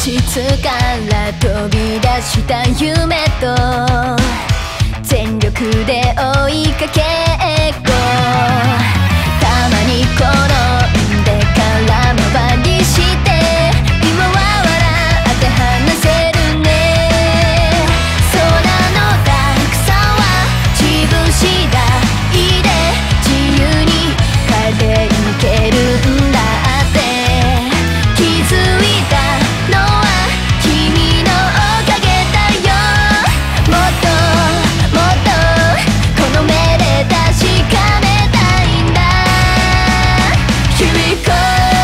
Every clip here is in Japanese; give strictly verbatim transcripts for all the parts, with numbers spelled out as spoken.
室から飛び出した夢と全力で追いかけっこ、たまに転んで空回りして今は笑って話せるね。空のたくさんは自分次第で自由に変えていけるんだって気づいたのは君のおかげだよ。もっともっとこの目で確かめたいんだ。 Here we go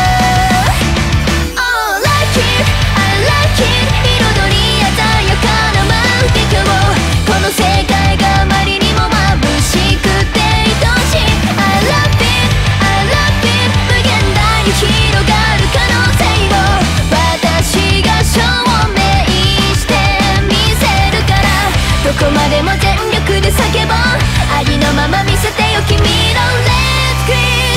Oh like it I like it 彩り鮮やかな万華鏡、この世界があまりにも眩しくて愛しい I love it I love it 無限大に広がる可能性を私が証明してみせるから、どこまでも全力で叫ぼう、ありのまま見せてよ君の Let's scream